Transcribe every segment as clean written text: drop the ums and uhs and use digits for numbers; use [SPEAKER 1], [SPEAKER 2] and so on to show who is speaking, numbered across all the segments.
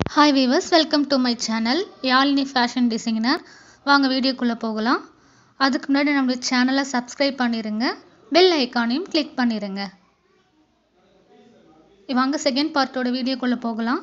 [SPEAKER 1] Hi viewers, welcome to my channel Yazhini Fashion Designer. வாங்க வீடியோக்குள்ள போகலாம். அதுக்கு முன்னாடி நம்ம சேனலை சப்ஸ்கிரைப் பண்ணிருங்க. பெல் ஐகானையும் கிளிக் பண்ணிருங்க. வாங்க செகண்ட் பார்ட்டோட வீடியோக்குள்ள போகலாம்.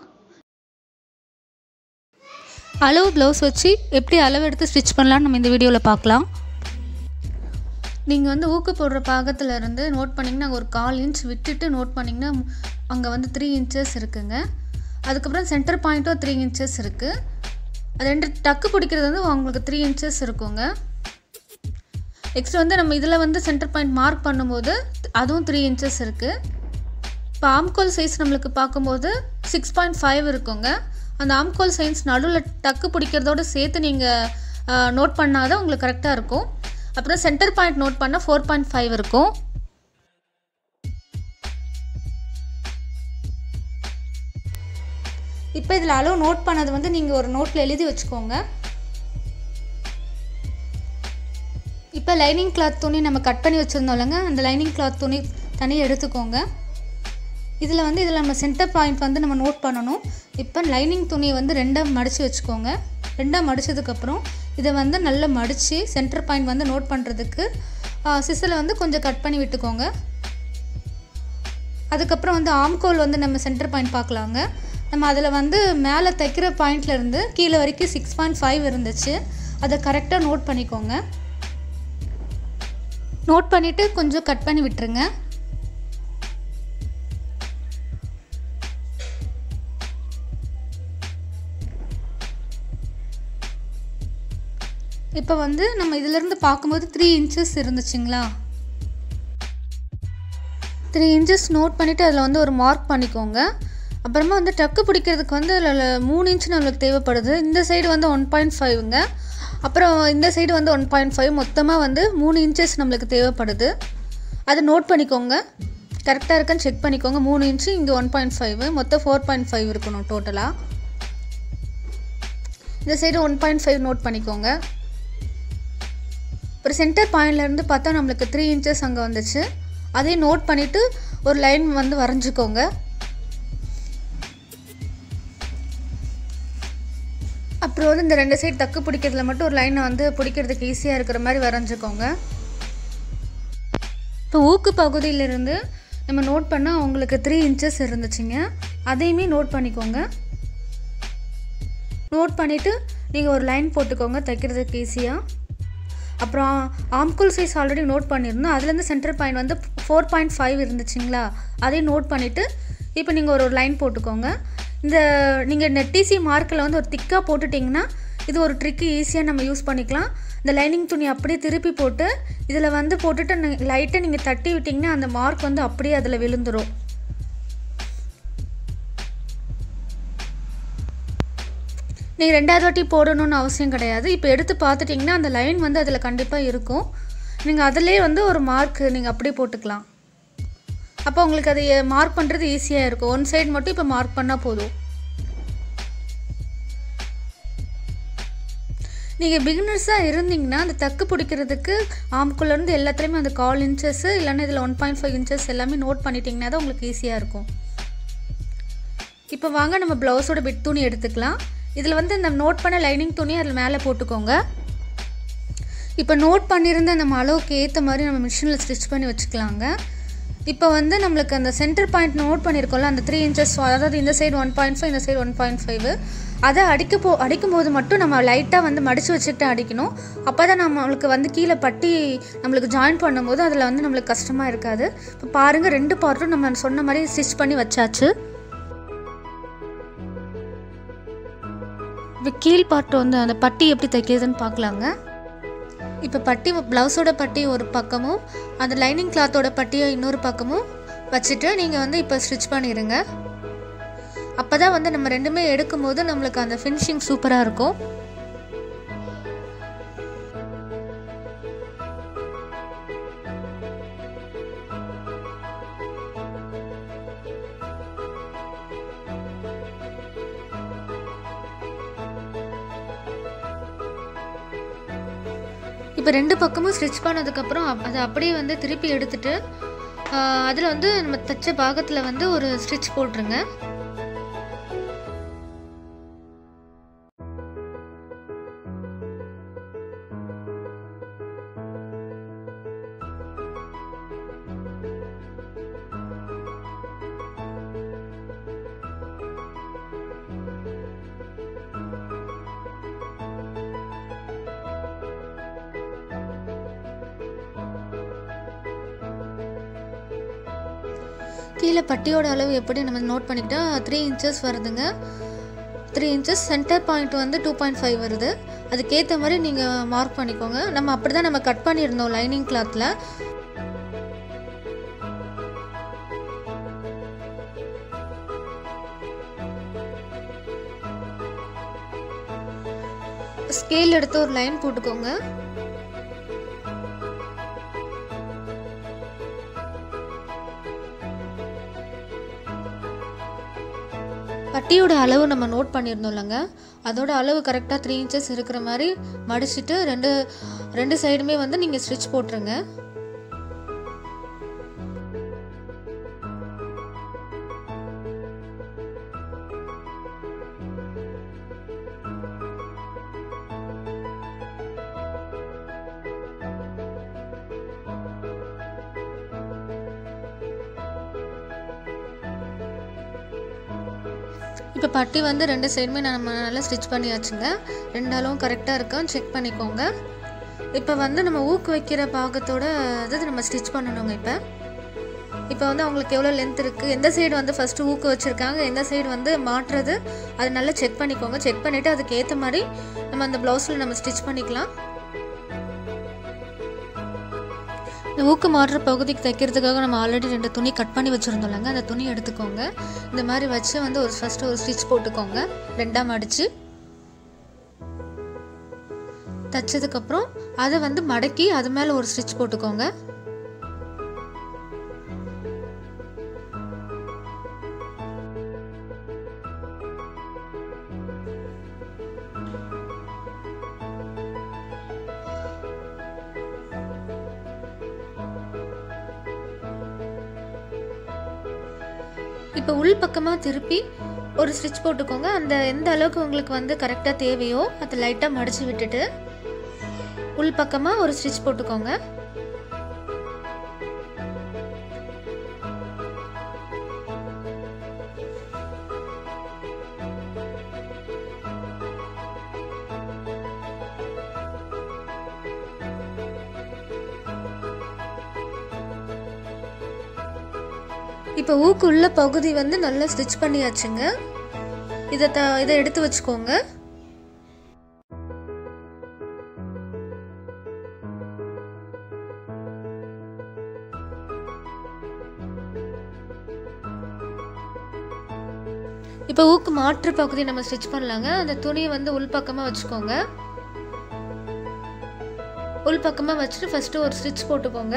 [SPEAKER 1] அளவு ப்ளவுஸ் வச்சு எப்படி அளவு எடுத்து ஸ்டிட்ச் பண்ணலாம்னு நம்ம இந்த வீடியோல பார்க்கலாம். நீங்க வந்து ஊக்கு போடுற பாகத்துல இருந்து நோட் பண்ணீங்கன்னா ஒரு 1/4 இன்ச் விட்டுட்டு நோட் பண்ணீங்கன்னா அங்க வந்து 3 இன்ச்சஸ் இருக்குங்க. அதுக்கு அப்புறம் சென்டர் பாயிண்ட்டும் 3 இன்ச்சஸ் இருக்கு. அது ரெண்டு டக்கு பிடிக்கிறது வந்து உங்களுக்கு 3 இன்ச்சஸ் இருக்குங்க. நெக்ஸ்ட் வந்து நம்ம இதல வந்து சென்டர் பாயிண்ட் மார்க் பண்ணும்போது அதுவும் 3 இன்ச்சஸ் இருக்கு. இப்போ ஆம்கோல் சைஸ் நமக்கு பாக்கும்போது 6.5 இருக்குங்க. அந்த ஆம்கோல் சைஸ் நடுவுல டக்கு பிடிக்கிறதோட சேர்த்து நீங்க நோட் பண்ணாதான் உங்களுக்கு கரெக்ட்டா இருக்கும். அப்புறம் சென்டர் பாயிண்ட் நோட் பண்ணா 4.5 இருக்கும். இப்போ இதல அளவு நோட் பண்ணது வந்து நீங்க ஒரு நோட்ல எழுதி வச்சுக்கோங்க. இப்போ லைனிங் கிளாத் துணி நம்ம கட் பண்ணி வச்சிருந்தோம்லங்க, அந்த லைனிங் கிளாத் துணி தனியா எடுத்துக்கோங்க. இதல நம்ம சென்டர் பாயிண்ட் வந்து நம்ம நோட் பண்ணனும். இப்போ லைனிங் துணியை வந்து ரெண்டா மடிச்சு வச்சுக்கோங்க. ரெண்டா மடிச்சதுக்கு அப்புறம் இத வந்து நல்லா மடிச்சி சென்டர் பாயிண்ட் வந்து நோட் பண்றதுக்கு சிசர்ல வந்து கொஞ்சம் கட் பண்ணி விட்டுக்கோங்க. அதுக்கு அப்புறம் வந்து ஆம்கோல் வந்து நம்ம சென்டர் பாயிண்ட் பார்க்கலாங்க. நம்ம அதல வந்து மேலே தைக்கிற பாயிண்ட்ல இருந்து கீழ வரைக்கும் 6.5 இருந்துச்சு. அத கரெக்ட்டா நோட் பண்ணிக்கோங்க. நோட் பண்ணிட்டு கொஞ்சம் கட் பண்ணி விட்டுருங்க. இப்போ வந்து நம்ம இதில இருந்து பாக்கும்போது 3 இன்ச்சஸ் இருந்துச்சுங்களா? 3 இன்ச்சஸ் நோட் பண்ணிட்டு அதல வந்து ஒரு மார்க் பண்ணிக்கோங்க. அப்புறமா வந்து டக்கு பிடிக்கிறதுக்கு வந்து 3 இன்ச் நமக்கு தேவைப்படுது. இந்த சைடு வந்து 1.5ங்க. அப்புறம் இந்த சைடு வந்து 1.5 மொத்தமா வந்து 3 இன்ச்சஸ் நமக்கு தேவைப்படுது. அத நோட் பண்ணிக்கோங்க. கரெக்ட்டா இருக்கான்னு செக் பண்ணிக்கோங்க. 3 இன்ச் இங்க 1.5 மொத்தம் 4.5 இருக்கணும் டோட்டலா. இந்த சைடு 1.5 நோட் பண்ணிக்கோங்க. ஒரு சென்டர் பாயிண்ட்ல இருந்து பார்த்தா நமக்கு 3 இன்ச்சஸ் அங்க வந்துச்சு. அதை நோட் பண்ணிட்டு ஒரு லைன் வந்து வரைஞ்சுக்கோங்க. அப்புறம் வந்து இந்த ரெண்டு சைடு டக்கு பிடிக்கிறதுல மட்டும் ஒரு லைனை வந்து பிடிக்கிறதுக்கு ஈஸியா இருக்கிற மாதிரி வரைஞ்சுக்கோங்க. இப்போ ஊக்கு பகுதியில இருந்து நம்ம நோட் பண்ணா உங்களுக்கு 3 இன்ச்சஸ் இருந்துச்சுங்க. அதையுமே நோட் பண்ணிக்கோங்க. நோட் பண்ணிட்டு நீங்க ஒரு லைன் போட்டுக்கோங்க தைக்கிறதுக்கு ஈஸியா. அப்புறம் ஆம்கோல் சைஸ் ஆல்ரெடி நோட் பண்ணிருந்தோம். அதுல இருந்து சென்டர் பாயிண்ட் வந்து 4.5 இருந்துச்சுங்களா? அதை நோட் பண்ணிட்டு இப்போ நீங்க ஒரு லைன் போட்டுக்கோங்க. இந்த நீங்க நெட்டிசி மார்க்ல வந்து ஒரு திக்கா போட்டுட்டீங்கன்னா இது ஒரு ட்ரிக் ஈஸியா நம்ம யூஸ் பண்ணிக்கலாம். இந்த லைனிங் துணி அப்படியே திருப்பி போட்டு இதல வந்து போட்டுட்டு லைட்டா நீங்க தட்டி விட்டீங்கன்னா அந்த மார்க் வந்து அப்படியே அதல விழுந்துரும். நீங்க ரெண்டாவது வாட்டி போடணும்னு அவசியம் கிடையாது. இப்போ எடுத்து பார்த்துட்டீங்கன்னா அந்த லைன் வந்து அதல கண்டிப்பா இருக்கும். நீங்க அதிலே வந்து ஒரு மார்க் நீங்க அப்படியே போட்டுக்கலாம். அப்ப உங்களுக்கு அது மார்க் பண்றது ஈஸியா இருக்கும். ஒன் சைடு மட்டும் இப்ப மார்க் பண்ணா போதும். நீங்க பிகினர்ஸா இருந்தீங்கன்னா அந்த டக்கு பிடிக்கிறதுக்கு ஆம்கோல்ல இருந்து எல்லாத்துலயுமே அந்த 1/4 இன்ச்சஸ் இல்லனா இதல 1.5 இன்ச்சஸ் எல்லாமே நோட் பண்ணிட்டீங்கன்னா தான் உங்களுக்கு ஈஸியா இருக்கும். இப்போ வாங்க நம்ம ப்ளவுஸோட பிட் துணி எடுத்துக்கலாம். இதல வந்து நம்ம நோட் பண்ண லைனிங் துணி அதல மேலே போட்டுக்கோங்க. இப்போ நோட் பண்ணிருந்த நம்ம அளவுக்கு ஏத்த மாதிரி நம்ம மிஷின்ல ஸ்டிட்ச் பண்ணி வச்சுக்கலாங்க. இப்போ வந்து நமக்கு அந்த சென்டர் பாயிண்ட் நோட் பண்ணிருக்கோம்ல அந்த 3 இன்ச்சஸ் அதாவது இந்த சைடு 1.5 இந்த சைடு 1.5 அத அடிக்கும்போது மட்டும் நம்ம லைட்டா வந்து மடிச்சு வச்சிட்டு அடிக்கணும். அப்பதான் நமக்கு வந்து கீழ பட்டி நமக்கு ஜாயின் பண்ணும்போது அதல வந்து நமக்கு கஷ்டமா இருக்காது. இப்போ பாருங்க ரெண்டு பார்ட்டும் நம்ம சொன்ன மாதிரி ஸ்டிட்ச் பண்ணி வச்சாச்சு. இப்போ கீழ் பார்ட் வந்து அந்த பட்டி எப்படி தைக்கிறதுன்னு பார்க்கலாங்க. இப்போ பட்டி ப்ளவுஸோட பட்டி ஒரு பக்கமும் அந்த லைனிங் கிளாத்தோட பட்டியை இன்னொரு பக்கமும் வச்சிட்டு நீங்க வந்து இப்போ ஸ்டிட்ச் பண்ணிருங்க. அப்பதான் வந்து நம்ம ரெண்டுமே எடுக்கும்போது நமக்கு அந்த ஃபினிஷிங் சூப்பரா இருக்கும். இப்போ ரெண்டு பக்கமும் ஸ்டிட்ச் பண்ணதுக்கு அப்புறம் அத அப்படியே வந்து திருப்பி எடுத்துட்டு அதுல வந்து நம்ம தச்ச பாகத்துல வந்து ஒரு ஸ்டிட்ச் போட்டுருங்க. கீழே பட்டியோட அளவு எப்படி நம்ம நோட் பண்ணிக்கிட்டா 3 inches வருதுங்க. 3 inches சென்டர் பாயிண்ட் வந்து 2.5 வருது. அதுக்கேற்ற மாதிரி நீங்கள் மார்க் பண்ணிக்கோங்க. நம்ம அப்படி தான் நம்ம கட் பண்ணியிருந்தோம் லைனிங் கிளாத்தில். ஸ்கேல் எடுத்து ஒரு லைன் போட்டுக்கோங்க. பட்டியோட அளவு நம்ம நோட் பண்ணியிருந்தோம் இல்லைங்க, அதோட அளவு கரெக்டாக 3 inches இருக்கிற மாதிரி மடிச்சுட்டு ரெண்டு சைடுமே வந்து நீங்கள் ஸ்டிச் போட்டுருங்க. இப்போ பட்டி வந்து ரெண்டு சைடுமே நம்ம நல்லா ஸ்டிச் பண்ணியாச்சுங்க. ரெண்டு அளவும் கரெக்டாக இருக்கான்னு செக் பண்ணிக்கோங்க. இப்போ வந்து நம்ம ஊக்கு வைக்கிற பாகத்தோட இது நம்ம ஸ்டிச் பண்ணணுங்க. இப்போ வந்து அவங்களுக்கு எவ்வளோ லென்த் இருக்குது, எந்த சைடு வந்து ஃபஸ்ட்டு ஊக்கு வச்சுருக்காங்க, எந்த சைடு வந்து மாட்டுறது, அதை நல்லா செக் பண்ணிக்கோங்க. செக் பண்ணிவிட்டு அதுக்கு ஏற்ற மாதிரி நம்ம அந்த ப்ளவுஸில் நம்ம ஸ்டிச் பண்ணிக்கலாம். இந்த ஊக்கு மாட்டுற பகுதிக்கு தைக்கிறதுக்காக நம்ம ஆல்ரெடி 2 துணி கட் பண்ணி வச்சுருந்தோம்லங்க, அந்த துணி எடுத்துக்கோங்க. இந்த மாதிரி வச்சு வந்து ஃபஸ்ட்டு ஒரு ஸ்டிச் போட்டுக்கோங்க. 2ஆக மடித்து தைச்சதுக்கப்புறம் அதை வந்து மடக்கி அது மேலே ஒரு ஸ்டிச் போட்டுக்கோங்க. இப்போ உள் பக்கமாக திருப்பி ஒரு ஸ்டிச் போட்டுக்கோங்க. அந்த எந்த அளவுக்கு உங்களுக்கு வந்து கரெக்டாக தேவையோ அதை லைட்டாக மடித்து விட்டுட்டு உள் பக்கமாக ஒரு ஸ்டிச் போட்டுக்கோங்க. இப்போ ஊக்கு உள்ள பகுதி வந்து நல்லா ஸ்டிச் பண்ணியாச்சுங்க. இதை எடுத்து வச்சுக்கோங்க. இப்போ ஊக்கு மாற்று பகுதி நம்ம ஸ்டிச் பண்ணலாங்க. அந்த துணியை வந்து உள் பக்கமாக வச்சுக்கோங்க. உள் பக்கமாக வச்சுட்டு ஃபஸ்ட்டு ஒரு ஸ்டிச் போட்டுக்கோங்க.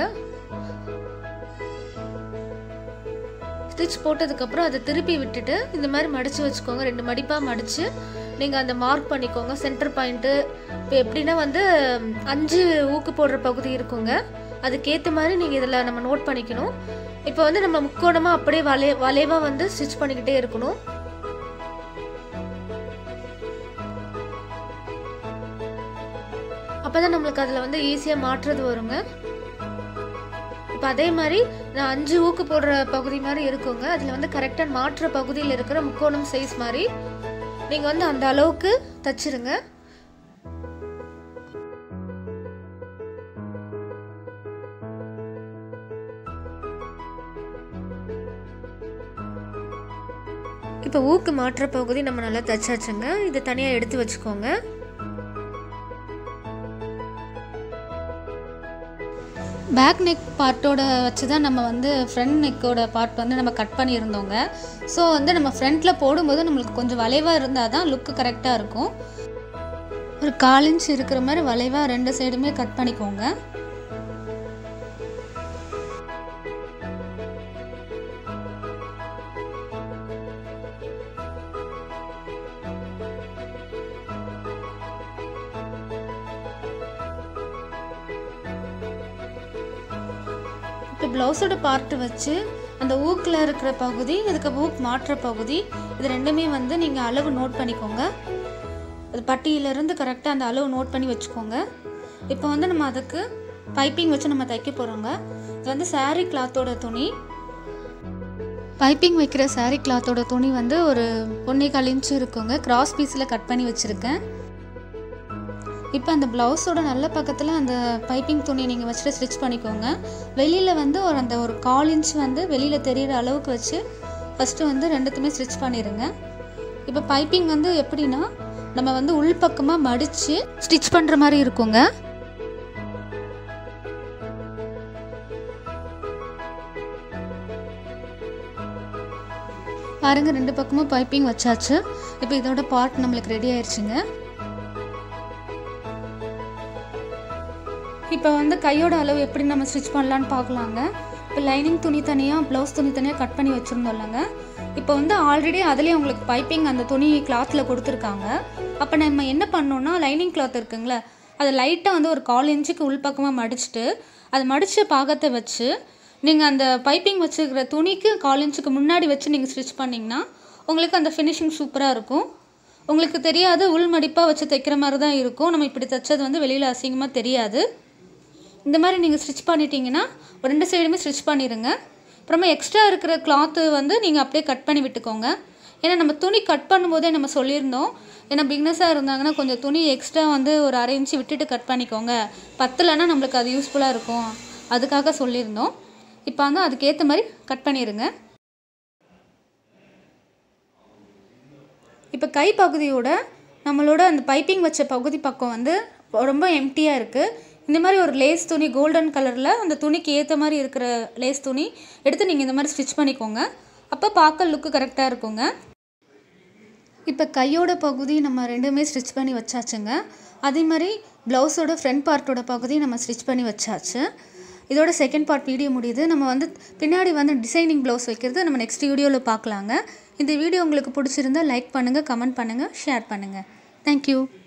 [SPEAKER 1] ஸ்டிச் போட்டதுக்கப்புறம் அதை திருப்பி விட்டுட்டு இந்த மாதிரி மடித்து வச்சுக்கோங்க. 2 மடிப்பாக மடித்து நீங்கள் அந்த மார்க் பண்ணிக்கோங்க சென்டர் பாயிண்ட்டு. இப்போ எப்படின்னா வந்து 5 ஊக்கு போடுற பகுதி இருக்குங்க, அதுக்கேற்ற மாதிரி நீங்கள் இதில் நம்ம நோட் பண்ணிக்கணும். இப்போ வந்து நம்ம முக்கோணமாக அப்படியே வளைவாக வந்து ஸ்டிச் பண்ணிக்கிட்டே இருக்கணும். அப்போ தான் நம்மளுக்கு அதில் வந்து ஈஸியாக மாற்றுறது வருங்க. இப்போ அதே மாதிரி நான் 5 ஊக்கு போடுற பகுதி மாதிரி இருக்குங்க, அதில் வந்து கரெக்டாக மாற்ற பகுதியில் இருக்கிற முக்கோணம் சைஸ் மாதிரி நீங்கள் வந்து அந்த அளவுக்கு தச்சிருங்க. இப்போ ஊக்கு மாற்ற பகுதி நம்ம நல்லா தச்சாச்சுங்க. இதை தனியாக எடுத்து வச்சுக்கோங்க. பேக் நெக் பார்ட்டோட வச்சு தான் நம்ம வந்து ஃப்ரண்ட் நெக்கோட பார்ட் வந்து நம்ம கட் பண்ணியிருந்தோங்க. ஸோ வந்து நம்ம ஃப்ரண்ட்டில் போடும்போது நம்மளுக்கு கொஞ்சம் வளைவாக இருந்தால் தான் லுக்கு கரெக்டாக இருக்கும். ஒரு 1/4 இன்ச் இருக்கிற மாதிரி வளைவாக 2 சைடுமே கட் பண்ணிக்கோங்க. இப்போ ப்ளவுஸோட பார்ட்டு வச்சு அந்த ஊக்கில் இருக்கிற பகுதி, இதுக்கு ஊக் மாற்ற பகுதி, இது ரெண்டுமே வந்து நீங்கள் அளவு நோட் பண்ணிக்கோங்க. அது பட்டியிலேருந்து கரெக்டாக அந்த அளவு நோட் பண்ணி வச்சுக்கோங்க. இப்போ வந்து நம்ம அதுக்கு பைப்பிங் வச்சு நம்ம தைக்க போகிறோங்க. இது வந்து சாரீ கிளாத்தோட துணி. பைப்பிங் வைக்கிற சாரீ கிளாத்தோட துணி வந்து ஒரு 1.25 இன்ச் இருக்குங்க. கிராஸ் பீஸில் கட் பண்ணி வச்சுருக்கேன். இப்போ அந்த ப்ளவுஸோட நல்ல பக்கத்தில் அந்த பைப்பிங் துணி நீங்கள் வச்சுட்டு ஸ்டிச் பண்ணிக்கோங்க. வெளியில் வந்து ஒரு 1/4 இன்ச் வந்து வெளியில் தெரிகிற அளவுக்கு வச்சு ஃபஸ்ட்டு வந்து ரெண்டுத்துமே ஸ்டிச் பண்ணிடுங்க. இப்போ பைப்பிங் வந்து எப்படின்னா நம்ம வந்து உள்பக்கமாக மடித்து ஸ்டிச் பண்ணுற மாதிரி இருக்குங்க. பாருங்கள், 2 பக்கமும் பைப்பிங் வச்சாச்சு. இப்போ இதோட பார்ட் நம்மளுக்கு ரெடி ஆயிடுச்சுங்க. இப்போ வந்து கையோட அளவு எப்படி நம்ம ஸ்டிச் பண்ணலான்னு பார்க்கலாங்க. இப்போ லைனிங் துணி தனியாக, ப்ளவுஸ் துணி தனியாக கட் பண்ணி வச்சுருந்தோம்லங்க. இப்போ வந்து ஆல்ரெடி அதுலேயே உங்களுக்கு பைப்பிங் அந்த துணி கிளாத்தில் கொடுத்துருக்காங்க. அப்போ நம்ம என்ன பண்ணோன்னா, லைனிங் கிளாத் இருக்குங்களே, அதை லைட்டாக வந்து ஒரு 1/4 இன்ச்சுக்கு உள்பக்கமாக மடிச்சுட்டு அதை மடித்த பாகத்தை வச்சு நீங்கள் அந்த பைப்பிங் வச்சுருக்கிற துணிக்கு 1/4 இன்ச்சுக்கு முன்னாடி வச்சு நீங்கள் ஸ்டிச் பண்ணிங்கன்னா உங்களுக்கு அந்த ஃபினிஷிங் சூப்பராக இருக்கும். உங்களுக்கு தெரியாது, உள் மடிப்பாக வச்சு தைக்கிற மாதிரி தான் இருக்கும். நம்ம இப்படி தைச்சது வந்து வெளியில் அசிங்கமாக தெரியாது. இந்த மாதிரி நீங்கள் ஸ்டிச் பண்ணிட்டீங்கன்னா 2 சைடுமே ஸ்டிச் பண்ணிடுங்க. அப்புறமா எக்ஸ்ட்ரா இருக்கிற கிளாத்து வந்து நீங்கள் அப்படியே கட் பண்ணி விட்டுக்கோங்க. ஏன்னா நம்ம துணி கட் பண்ணும்போதே நம்ம சொல்லியிருந்தோம், ஏன்னா பிக்னஸாக இருந்தாங்கன்னா கொஞ்சம் துணி எக்ஸ்ட்ரா வந்து ஒரு 1/2 இன்ச்சு விட்டுட்டு கட் பண்ணிக்கோங்க, பத்தலைன்னா நம்மளுக்கு அது யூஸ்ஃபுல்லாக இருக்கும், அதுக்காக சொல்லியிருந்தோம். இப்போ வந்து அதுக்கேற்ற மாதிரி கட் பண்ணிடுங்க. இப்போ கை பகுதியோட நம்மளோட அந்த பைப்பிங் வச்ச பகுதி பக்கம் வந்து ரொம்ப எம்டியாக இருக்குது. இந்த மாதிரி ஒரு லேஸ் துணி கோல்டன் கலரில் அந்த துணிக்கு ஏற்ற மாதிரி இருக்கிற லேஸ் துணி எடுத்து நீங்கள் இந்த மாதிரி ஸ்டிச் பண்ணிக்கோங்க. அப்போ பார்க்க லுக்கு கரெக்டாக இருக்குங்க. இப்போ கையோட பகுதி நம்ம ரெண்டுமே ஸ்டிச் பண்ணி வச்சாச்சுங்க. அதே மாதிரி ப்ளவுஸோட ஃப்ரண்ட் பார்ட்டோட பகுதி நம்ம ஸ்டிச் பண்ணி வச்சாச்சு. இதோட செகண்ட் பார்ட் வீடியோ முடியுது. நம்ம வந்து பின்னாடி வந்து டிசைனிங் ப்ளவுஸ் வைக்கிறது நம்ம நெக்ஸ்ட் வீடியோவில் பார்க்கலாங்க. இந்த வீடியோ உங்களுக்கு பிடிச்சிருந்தா லைக் பண்ணுங்கள், கமெண்ட் பண்ணுங்கள், ஷேர் பண்ணுங்கள். தேங்க்யூ.